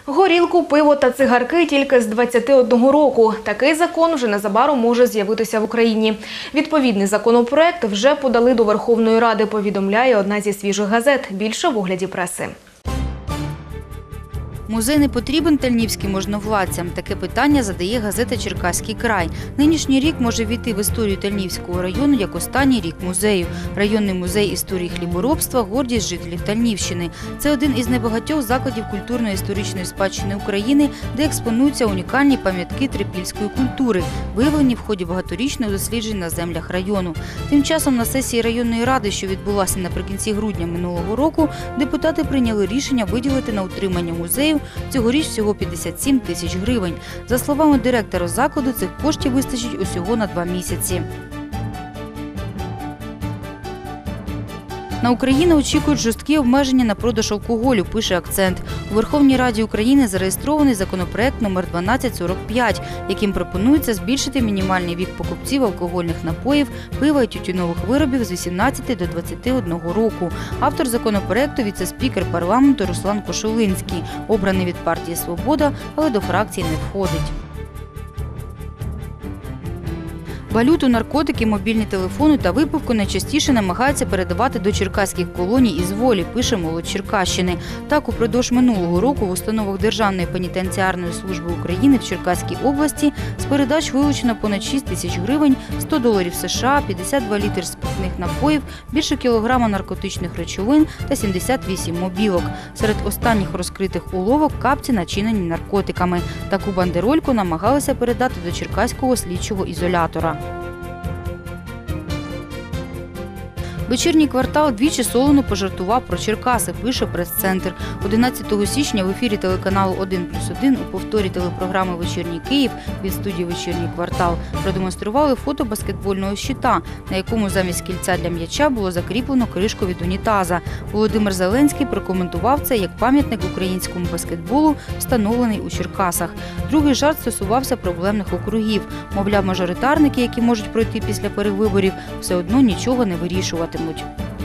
Горілку, пиво та цигарки тільки з 21 року. Такий закон вже незабаром може з'явитися в Україні. Відповідний законопроект вже подали до Верховної Ради, повідомляє одна зі свіжих газет. Більше в огляді преси. Музей не потрібен тальнівським можновладцям? Таке питання задає газета «Черкаський край». Нинішній рік може війти в історію Тальнівського району як останній рік музею. Районний музей історії хліборобства – гордість жителів Тальнівщини. Це один із небагатьох закладів культурно-історичної спадщини України, де експонуються унікальні пам'ятки трипільської культури, виявлені в ході багаторічних досліджень на землях району. Тим часом на сесії районної ради, що відбулася наприкінці грудня минулого року, депутати прийняли рішення виділити на утримання музею цьогоріч всього 57 тисяч гривень. За словами директора закладу, цих коштів вистачить усього на 2 місяці. На Україну очікують жорсткі обмеження на продаж алкоголю, пише «Акцент». У Верховній Раді України зареєстрований законопроект номер 1245, яким пропонується збільшити мінімальний вік покупців алкогольних напоїв, пива і тютюнових виробів з 18 до 21 року. Автор законопроекту – віце-спікер парламенту Руслан Кошулинський, обраний від партії «Свобода», але до фракції не входить. Валюту, наркотики, мобільні телефони та випивку найчастіше намагаються передавати до черкаських колоній із волі, пише «Молодь Черкащини». Так, упродовж минулого року в установах Державної пенітенціарної служби України в Черкаській області з передач вилучено понад 6 тисяч гривень, $100 США, 52 літри спиртних напоїв, більше кілограма наркотичних речовин та 78 мобілок. Серед останніх розкритих уловок – капці, начинені наркотиками. Таку бандерольку намагалися передати до черкаського слідчого ізолятора. «Вечірній квартал» двічі солоно пожартував про Черкаси, пише прес-центр. 11 січня в ефірі телеканалу «1+1» у повторі телепрограми «Вечірній Київ» від студії «Вечірній квартал» продемонстрували фото баскетбольного щита, на якому замість кільця для м'яча було закріплено кришку від унітаза. Володимир Зеленський прокоментував це як пам'ятник українському баскетболу, встановлений у Черкасах. Другий жарт стосувався проблемних округів. Мовляв, мажоритарники, які можуть пройти після перевиборів, все одно нічого не вирішуватимуть.